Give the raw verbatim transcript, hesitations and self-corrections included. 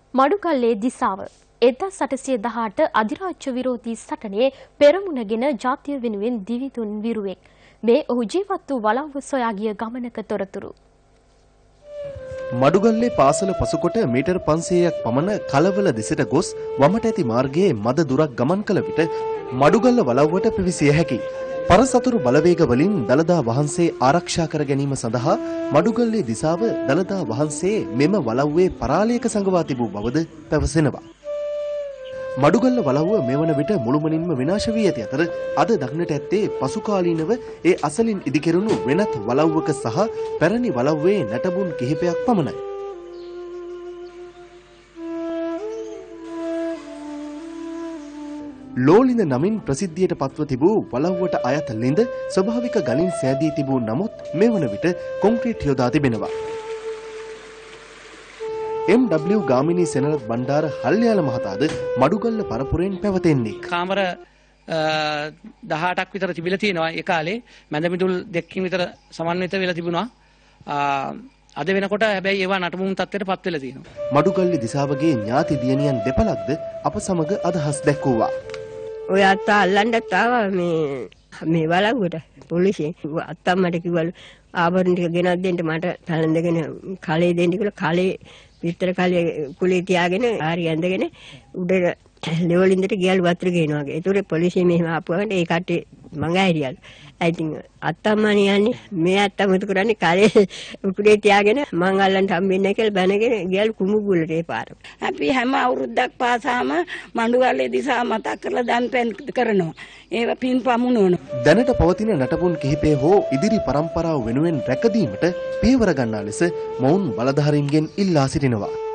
මඩුකල්ලේ දිසාව එක්දහස් අටසිය දහඅට අධිරාජ්‍ය විරෝධී සටනේ පෙරමුණගෙන ජාතිය වෙනුවෙන් දිවිතුන් විරුවෙක්. මේ ඔහු ජීවත් වූ වලව්ව සොයා ගිය ගමනක තොරතුරු. මඩුගල්ලේ පාසල පසුකොට මීටර් පන්සීයක් පමණ කලවල දෙසට ගොස් වමට ඇති මාර්ගයේ මද දුරක් ගමන් කළ විට මඩුගල්ල වලව්වට පිවිසිය හැකියි. පරසතුරු බලවේග වලින් දළදා වහන්සේ ආරක්ෂා කර ගැනීම සඳහා මඩුගල්ලේ දිසාව දළදා වහන්සේ මෙම වලව්වේ පරාලයක සඟවා තිබූ බවද පැවසෙනවා. මඩුගල්ල වලව්ව මෙවන විට මුළුමනින්ම විනාශ වී ඇති අතර අද දක්නට ඇත්තේ පසුකාලීනව ඒ අසලින් ඉදිකෙරුණු වෙනත් වලව්වක සහ පැරණි වලව්වේ නැටබුන් කිහිපයක් පමණයි. ලෝලිඳ නමින් ප්‍රසිද්ධියට පත්ව තිබූ වලව්වට අයත් ලිඳ ස්වභාවික ගලින් සෑදී තිබූ නමුත් මෙවන විට කොන්ක්‍රීට් යොදා තිබෙනවා. එම් ඩබ්ලිව් ගාමිණී සෙනරත් බණ්ඩාර හල්යාල මහතාද මඩුගල්ල පරපුරෙන් පැවතෙන්නේ. කාමර දහඅටක් විතර තිබිලා තියෙනවා ඒ කාලේ. මැද මිදුල් දෙකකින් විතර සමන්විත වෙලා තිබුණා. අද වෙනකොට හැබැයි ඒවා නටමුන් තත්ත්වයට පත් වෙලා තියෙනවා. මඩුගල්ලේ දිසාවගේ ඥාති දියණියන් දෙපළක්ද අප සමග අදහස් දැක්වුවා. ඔය අත්තා අල්ලන්නත් ආවා මේ මේ වලව්වට පොලිසියෙන්. අත්තම්මට කිව්වලු ආභරණ ටික ගෙනත් දෙන්න මට තලඳගෙන කලේ දෙන්න කියලා කලේ විතර කලේ කුලේ තියාගෙන ආරි ඇඳගෙන උඩට ලෙවලින්දට ගියලු වතුර ගේනවා වගේ. ඒතොර පොලිසිය මෙහෙම ආපුවාම ඒ කට්ටිය මං ඇරියලු. I think අත්තම්මනි යන්නේ මේ අත්තම උතු කරන්නේ කලේ උකුලේ තියාගෙන මං අල්ලන්න හම්බෙන්නේ කියලා බැනගෙන ගියලු කුමුගුලට ඒ පාර. අපි හැම අවුරුද්දක් පාසාම මඬුගල්ලේ දිසා මතක් කරලා දන් පෙන් කරනවා. ඒව පින් පමුණවනවා. දැනට පවතින නටබුන් කිහිපය හෝ ඉදිරි පරම්පරාව වෙනුවෙන් රැකදීමට පියවර ගන්නා ලෙස මොවුන් බලධාරීන්ගෙන් ඉල්ලා සිටිනවා.